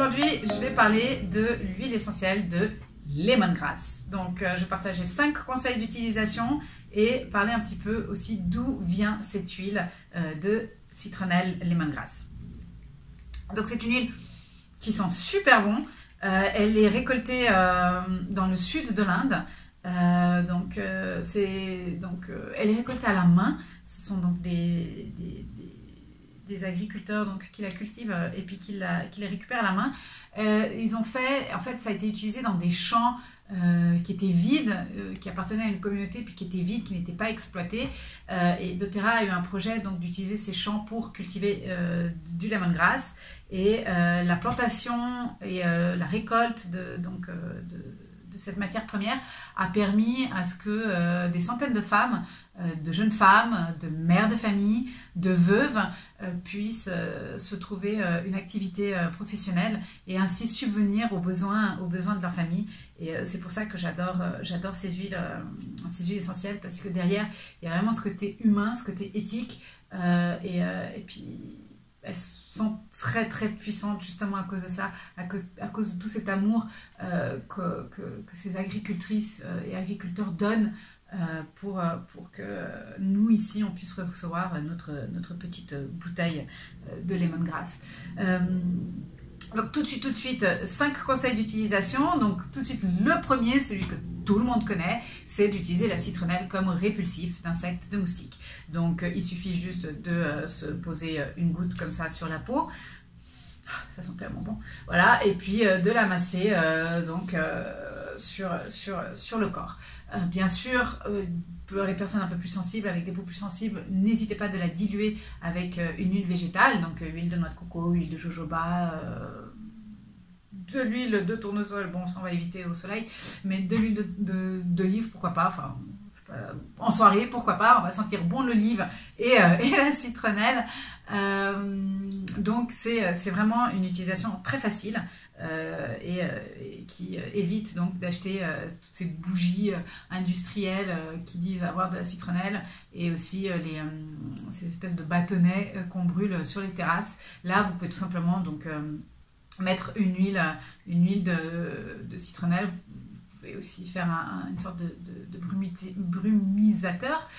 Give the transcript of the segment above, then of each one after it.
aujourd'hui, je vais parler de l'huile essentielle de lemongrass. Donc, je vais partager 5 conseils d'utilisation et parler un petit peu aussi d'où vient cette huile de citronnelle lemongrass. Donc, c'est une huile qui sent super bon. Elle est récoltée dans le sud de l'Inde. Elle est récoltée à la main. Ce sont donc des agriculteurs donc, qui la cultivent et puis qui les récupèrent à la main. En fait, ça a été utilisé dans des champs qui étaient vides, qui appartenaient à une communauté puis qui étaient vides, qui n'étaient pas exploités. Et doTERRA a eu un projet donc d'utiliser ces champs pour cultiver du lemongrass. Et la plantation et la récolte de cette matière première a permis à ce que des centaines de femmes, de jeunes femmes, de mères de famille, de veuves puissent se trouver une activité professionnelle et ainsi subvenir aux besoins de leur famille. Et c'est pour ça que j'adore ces huiles essentielles, parce que derrière, il y a vraiment ce côté humain, ce côté éthique et puis elles sont très très puissantes justement à cause de ça, à cause de tout cet amour que ces agricultrices et agriculteurs donnent pour que nous ici on puisse recevoir notre petite bouteille de lemongrass. Donc tout de suite, 5 conseils d'utilisation. Donc tout de suite, le premier, celui que tout le monde connaît, c'est d'utiliser la citronnelle comme répulsif d'insectes, de moustiques. Donc il suffit juste de se poser une goutte comme ça sur la peau. Ça sent tellement bon. Voilà, et puis de la masser sur le corps. Bien sûr, pour les personnes un peu plus sensibles, avec des peaux plus sensibles, n'hésitez pas de la diluer avec une huile végétale, donc huile de noix de coco, huile de jojoba, de l'huile de tournesol, bon ça on va éviter au soleil, mais de l'huile d'olive, pourquoi pas, enfin en soirée, pourquoi pas, on va sentir bon l'olive et la citronnelle. Donc c'est vraiment une utilisation très facile et qui évite donc d'acheter toutes ces bougies industrielles qui disent avoir de la citronnelle, et aussi ces espèces de bâtonnets qu'on brûle sur les terrasses. Là vous pouvez tout simplement donc mettre une huile de citronnelle. Vous pouvez aussi faire une sorte de brumisateur.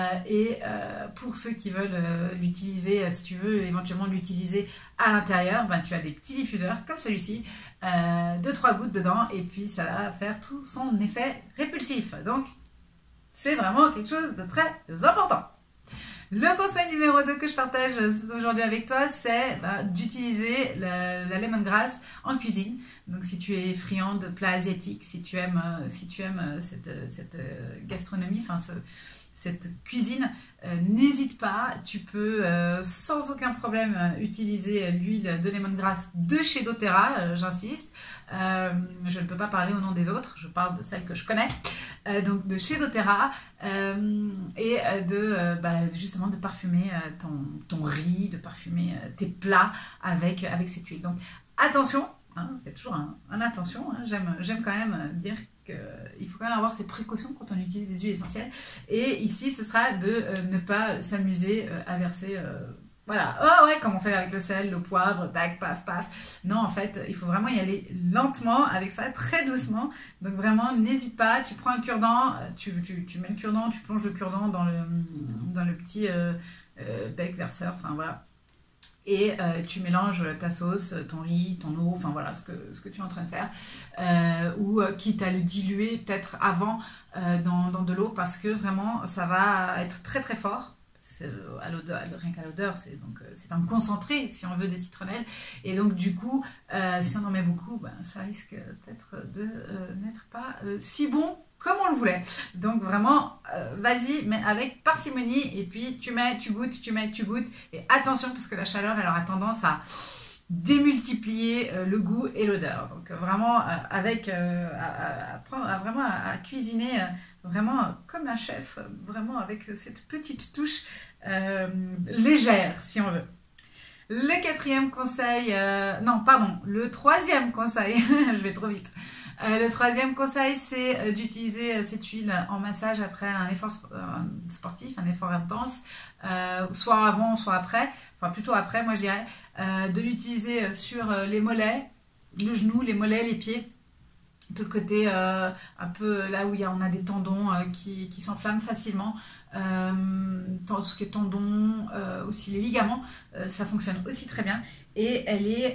Pour ceux qui veulent l'utiliser, si tu veux éventuellement l'utiliser à l'intérieur, ben, tu as des petits diffuseurs comme celui-ci, 2-3 gouttes dedans, et puis ça va faire tout son effet répulsif. Donc, c'est vraiment quelque chose de très important. Le conseil numéro 2 que je partage aujourd'hui avec toi, c'est d'utiliser la lemongrass en cuisine. Donc si tu es friand de plats asiatiques, si tu aimes cette gastronomie, enfin cette cuisine, n'hésite pas, tu peux sans aucun problème utiliser l'huile de lemongrass de chez doTERRA, j'insiste. Je ne peux pas parler au nom des autres, je parle de celle que je connais, donc de chez doTERRA, et justement de parfumer ton riz, de parfumer tes plats avec cette huile. Donc attention, hein, il y a toujours un attention, hein, j'aime quand même dire qu'il faut quand même avoir ses précautions quand on utilise des huiles essentielles. Et ici, ce sera de ne pas s'amuser à verser... Voilà, oh ouais, comme on fait avec le sel, le poivre, tac, paf, paf. Non, en fait, il faut vraiment y aller lentement avec ça, très doucement. Donc vraiment, n'hésite pas, tu prends un cure-dent, tu mets le cure-dent, tu plonges le cure-dent dans le petit bec verseur, enfin voilà. Et tu mélanges ta sauce, ton riz, ton eau, enfin voilà, ce que tu es en train de faire. Ou quitte à le diluer peut-être avant dans de l'eau, parce que vraiment, ça va être très très fort. Rien qu'à l'odeur, c'est un concentré si on veut de citronnelle, et donc du coup si on en met beaucoup, ben, ça risque peut-être de n'être pas si bon comme on le voulait. Donc vraiment vas-y, mais avec parcimonie, et puis tu mets, tu goûtes, et attention parce que la chaleur elle aura tendance à démultiplier le goût et l'odeur. Donc vraiment apprendre à cuisiner vraiment comme un chef, vraiment avec cette petite touche légère si on veut. Le quatrième conseil, le troisième conseil, je vais trop vite. Le troisième conseil, c'est d'utiliser cette huile en massage après un effort sportif, un effort intense, soit avant, soit après, enfin plutôt après, moi je dirais, de l'utiliser sur les mollets, le genou, les mollets, les pieds. Tout le côté un peu là où on a des tendons qui s'enflamment facilement, tout ce qui est tendons, aussi les ligaments, ça fonctionne aussi très bien. Et elle est,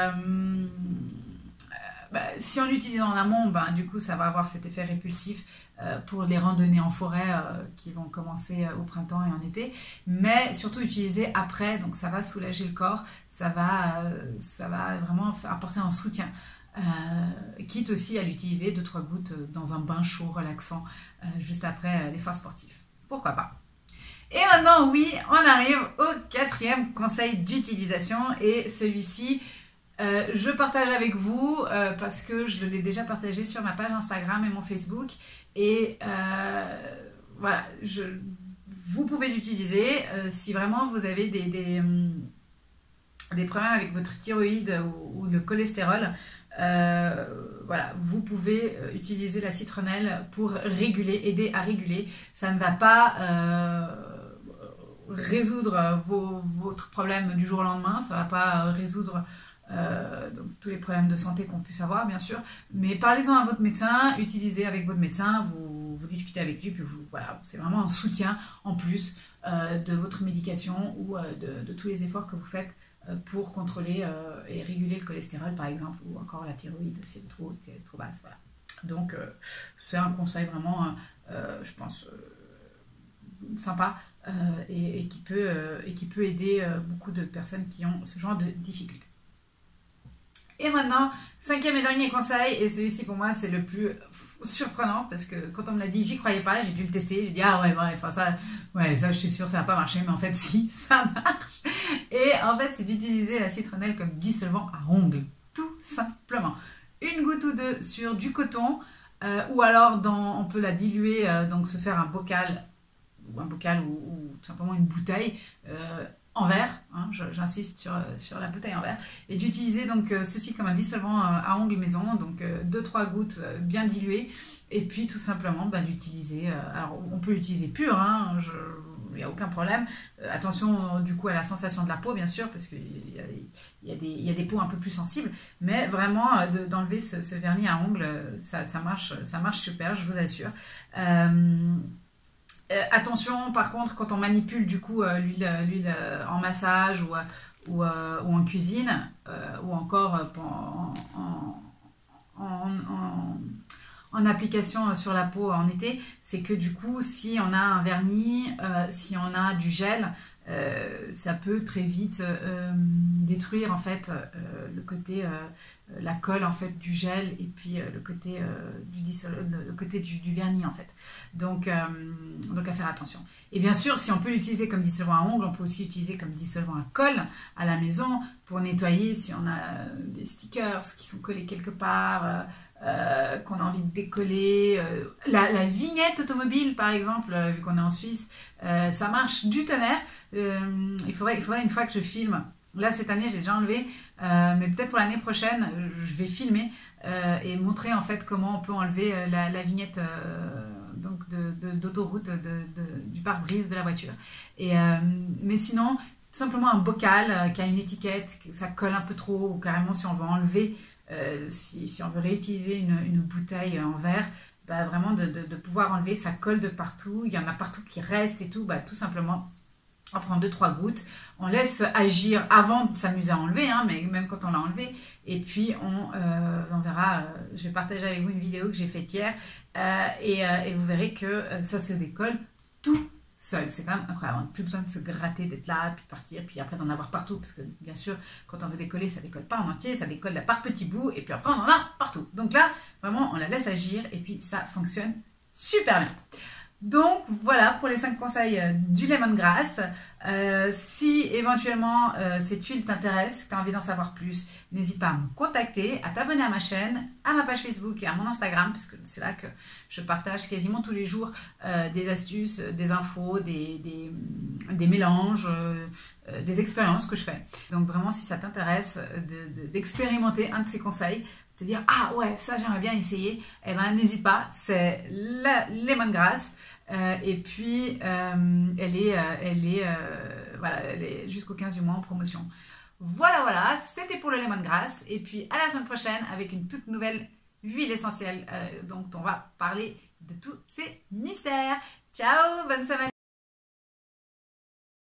si on l'utilise en amont, du coup ça va avoir cet effet répulsif pour les randonnées en forêt qui vont commencer au printemps et en été, mais surtout utilisé après, donc ça va soulager le corps, ça va vraiment apporter un soutien. Quitte aussi à l'utiliser 2-3 gouttes dans un bain chaud relaxant juste après l'effort sportif. Pourquoi pas? Et maintenant, oui, on arrive au 4e conseil d'utilisation et celui-ci, je partage avec vous parce que je l'ai déjà partagé sur ma page Instagram et mon Facebook et voilà, vous pouvez l'utiliser si vraiment vous avez des problèmes avec votre thyroïde ou le cholestérol. Voilà, vous pouvez utiliser la citronnelle pour aider à réguler. Ça ne va pas résoudre votre problème du jour au lendemain, ça ne va pas résoudre donc, tous les problèmes de santé qu'on puisse avoir, bien sûr, mais parlez-en à votre médecin, utilisez avec votre médecin, vous discutez avec lui, puis voilà, c'est vraiment un soutien en plus de votre médication ou de tous les efforts que vous faites pour contrôler et réguler le cholestérol par exemple, ou encore la thyroïde si elle est trop haute, si elle est trop basse, voilà. Donc c'est un conseil vraiment, je pense, sympa et qui peut aider beaucoup de personnes qui ont ce genre de difficultés. Et maintenant, 5e et dernier conseil, et celui-ci pour moi c'est le plus surprenant parce que quand on me l'a dit, j'y croyais pas, j'ai dû le tester, j'ai dit ah ouais, enfin ça je suis sûre ça va pas marcher, mais en fait si, ça marche. Et en fait c'est d'utiliser la citronnelle comme dissolvant à ongles, tout simplement. Une goutte ou deux sur du coton, ou alors on peut la diluer, donc se faire un bocal ou tout simplement une bouteille en verre, hein, j'insiste sur la bouteille en verre, et d'utiliser donc ceci comme un dissolvant à ongles maison, donc 2-3 gouttes bien diluées, et puis tout simplement d'utiliser, alors on peut l'utiliser pur, hein, il n'y a aucun problème, attention du coup à la sensation de la peau bien sûr, parce qu'il y a des peaux un peu plus sensibles, mais vraiment d'enlever ce vernis à ongles, ça marche super, je vous assure. Attention par contre quand on manipule du coup l'huile en massage ou en cuisine ou encore en application sur la peau en été, c'est que du coup si on a un vernis, si on a du gel, ça peut très vite détruire en fait le côté la colle en fait du gel et puis le côté du vernis en fait, donc à faire attention. Et bien sûr si on peut l'utiliser comme dissolvant à ongles, on peut aussi l'utiliser comme dissolvant à colle à la maison pour nettoyer si on a des stickers qui sont collés quelque part, qu'on a envie de décoller, la vignette automobile par exemple, vu qu'on est en Suisse, ça marche du tonnerre. Il faudrait une fois que je filme, là cette année j'ai déjà enlevé, mais peut-être pour l'année prochaine je vais filmer et montrer en fait comment on peut enlever la vignette donc d'autoroute du pare-brise de la voiture. Mais sinon c'est tout simplement un bocal qui a une étiquette, ça colle un peu trop, ou carrément si on veut enlever, si on veut réutiliser une bouteille en verre, vraiment de pouvoir enlever, ça colle de partout, il y en a partout qui restent et tout, tout simplement on prend 2-3 gouttes, on laisse agir avant de s'amuser à enlever, hein, mais même quand on l'a enlevé, et puis on verra, je vais partager avec vous une vidéo que j'ai faite hier, et vous verrez que ça se décolle tout seul, c'est quand même incroyable, on n'a plus besoin de se gratter, d'être là, puis de partir, puis après d'en avoir partout, parce que bien sûr, quand on veut décoller, ça décolle pas en entier, ça décolle par petits bouts, et puis après on en a partout. Donc là, vraiment, on la laisse agir, et puis ça fonctionne super bien. Donc voilà pour les 5 conseils du lemongrass. Si éventuellement cette huile t'intéresse, que tu as envie d'en savoir plus, n'hésite pas à me contacter, à t'abonner à ma chaîne, à ma page Facebook et à mon Instagram, parce que c'est là que je partage quasiment tous les jours des astuces, des infos, des mélanges, des expériences que je fais. Donc vraiment si ça t'intéresse d'expérimenter un de ces conseils, te dire ah ouais ça j'aimerais bien essayer, eh ben n'hésite pas, c'est la lemongrass. Et puis elle est jusqu'au 15 du mois en promotion. Voilà, voilà, c'était pour le lemongrass. Et puis à la semaine prochaine avec une toute nouvelle huile essentielle dont on va parler de tous ces mystères. Ciao, bonne semaine.